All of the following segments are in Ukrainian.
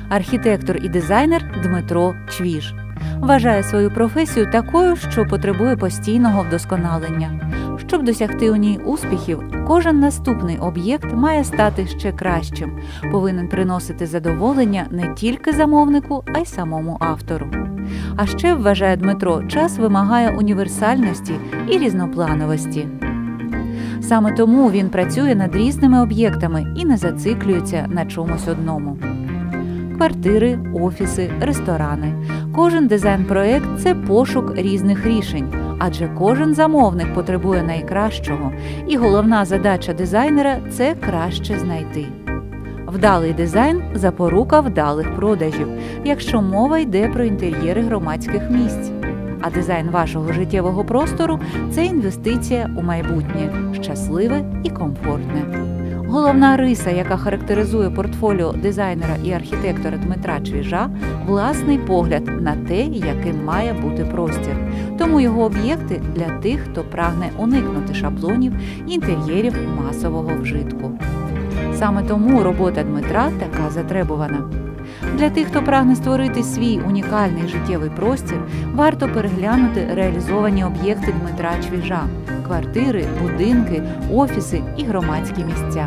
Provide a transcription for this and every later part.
Архітектор і дизайнер Дмитро Чвіж. Вважає свою професію такою, що потребує постійного вдосконалення. Щоб досягти у ній успіхів, кожен наступний об'єкт має стати ще кращим, повинен приносити задоволення не тільки замовнику, а й самому автору. А ще, вважає Дмитро, час вимагає універсальності і різноплановості. Саме тому він працює над різними об'єктами і не зациклюється на чомусь одному. Квартири, офіси, ресторани. Кожен дизайн-проект – це пошук різних рішень, адже кожен замовник потребує найкращого, і головна задача дизайнера – це краще знайти. Вдалий дизайн – запорука вдалих продажів, якщо мова йде про інтер'єри громадських місць. А дизайн вашого життєвого простору – це інвестиція у майбутнє, щасливе і комфортне. Головна риса, яка характеризує портфоліо дизайнера і архітектора Дмитра Чвіжа – власний погляд на те, яким має бути простір. Тому його об'єкти для тих, хто прагне уникнути шаблонів інтер'єрів масового вжитку. Саме тому робота Дмитра така затребувана. Для тих, хто прагне створити свій унікальний життєвий простір, варто переглянути реалізовані об'єкти Дмитра Чвіжа – квартири, будинки, офіси і громадські місця.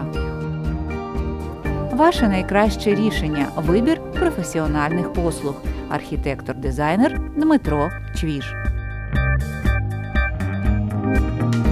Ваше найкраще рішення – вибір професіональних послуг. Архітектор-дизайнер Дмитро Чвіж.